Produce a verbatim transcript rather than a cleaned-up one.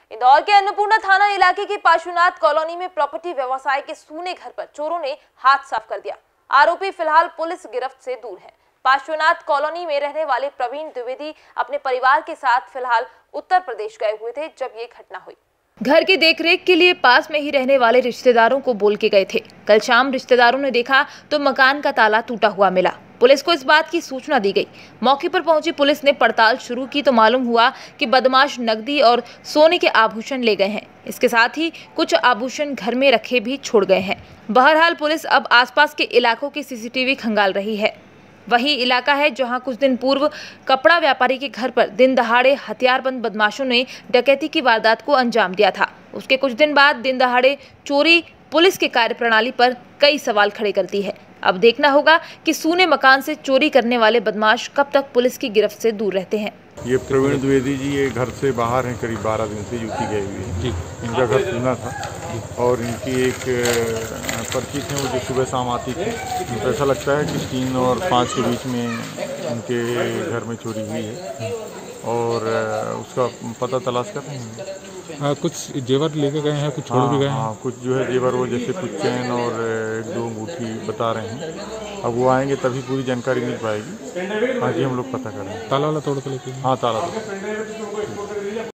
इंदौर के अन्नपूर्णा थाना इलाके की पाशुनाथ कॉलोनी में प्रॉपर्टी व्यवसाय के सूने घर पर चोरों ने हाथ साफ कर दिया। आरोपी फिलहाल पुलिस गिरफ्त से दूर है। पाशुनाथ कॉलोनी में रहने वाले प्रवीण द्विवेदी अपने परिवार के साथ फिलहाल उत्तर प्रदेश गए हुए थे जब ये घटना हुई। घर की देखरेख के लिए पास में ही रहने वाले रिश्तेदारों को बोल के गए थे। कल शाम रिश्तेदारों ने देखा तो मकान का ताला टूटा हुआ मिला। पुलिस को इस बात की सूचना दी गई। मौके पर पहुंची पुलिस ने पड़ताल शुरू की तो मालूम हुआ कि बदमाश नकदी और सोने के आभूषण ले गए हैं। इसके साथ ही कुछ आभूषण घर में रखे भी छोड़ गए हैं। बहरहाल पुलिस अब आसपास के इलाकों की सीसीटीवी खंगाल रही है। वही इलाका है जहां कुछ दिन पूर्व कपड़ा व्यापारी के घर पर दिन दहाड़े हथियारबंद बदमाशों ने डकैती की वारदात को अंजाम दिया था। उसके कुछ दिन बाद दिन दहाड़े चोरी पुलिस के कार्यप्रणाली पर कई सवाल खड़े करती है। अब देखना होगा कि सूने मकान से चोरी करने वाले बदमाश कब तक पुलिस की गिरफ्त से दूर रहते हैं। ये प्रवीण द्विवेदी जी ये घर से बाहर हैं, करीब बारह दिन से यूपी गए हुए हैं। इनका घर सूना था और इनकी एक परिचित है वो जो सुबह शाम आती थी। तो ऐसा लगता है कि तीन और पाँच के बीच में इनके घर में चोरी हुई है और उसका पता तलाश कर रहे हैं। आ, कुछ जेवर लेके गए हैं, कुछ छोड़ भी गए हैं। हाँ, कुछ जो है जेवर वो जैसे कुछ चैन और एक दो अंगूठी बता रहे हैं। अब वो आएंगे तभी पूरी जानकारी मिल पाएगी। हाँ जी, हम लोग पता करेंगे। ताला वाला तोड़ के लेके। हाँ, ताला तोड़।